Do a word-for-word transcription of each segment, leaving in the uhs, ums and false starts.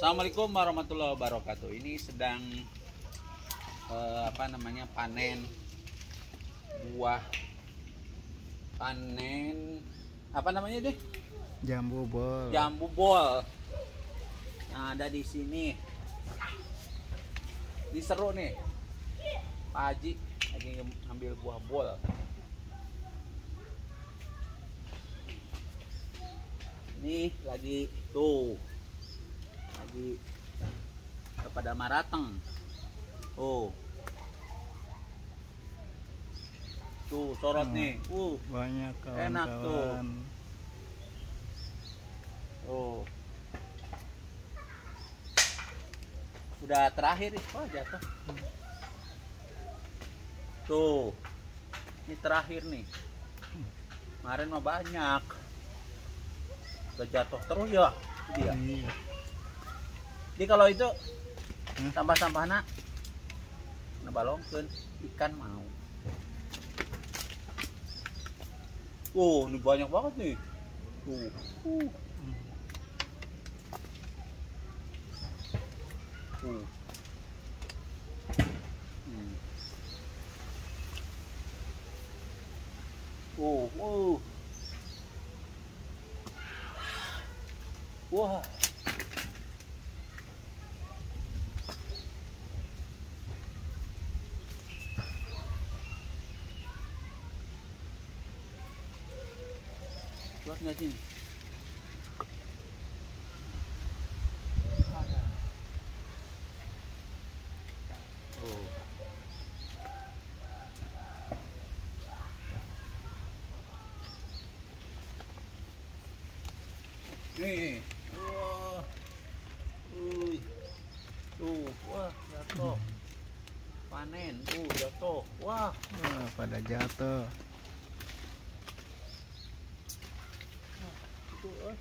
Assalamualaikum warahmatullahi wabarakatuh. Ini sedang eh, apa namanya panen buah, panen apa namanya deh? Jambu bol. Jambu bol. Nah, ada di sini. Ini seru nih. Pak Haji lagi ngambil buah bol. Ini lagi tuh. Lagi pada marateng. Oh. Tuh, sorot Hmm, nih. Uh, banyak enak tuh. kawan-kawan. Oh. Udah terakhir nih. Oh, jatuh. Tuh. Ini terakhir nih. Kemarin mah banyak. Udah jatuh terus ya. Dia. Iya. Jadi kalau itu Hmm? sampah-sampah nak nebalongkeun ikan mau. Oh, ini banyak banget nih. Tuh. Uh. Uh. Hmm. Oh, oh. Wah. Luas nggak sini? Ada. Oh. Nih. Wah. Uy. Tuh, wah, jatuh. Panen, tuh, jatuh. Wah. Wah, pada jatuh. Itu, eh.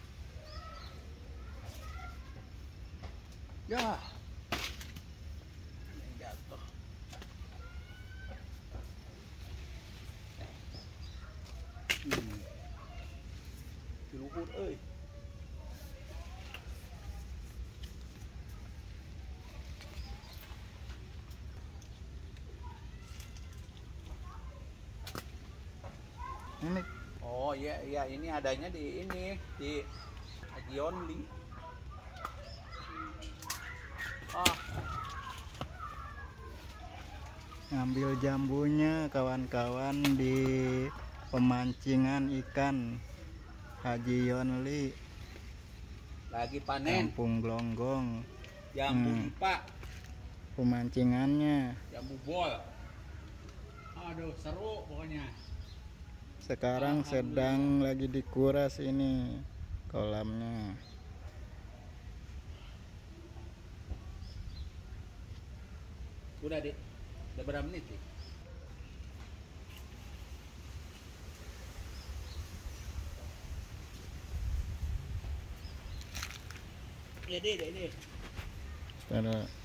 Ya. Ini jatuh. Hmm. Di luhur, euy. Ini Oh iya iya ini adanya di ini di Haji Only. Ah, ngambil jambunya kawan-kawan di pemancingan ikan Haji Yonli, lagi panen Kampung Glonggong. jambu Hmm. ipa, Pemancingannya jambu bol. Aduh seru pokoknya. sekarang sedang lagi dikuras ini kolamnya. Udah deh, udah berapa menit sih? Ya deh, deh, deh. Saudara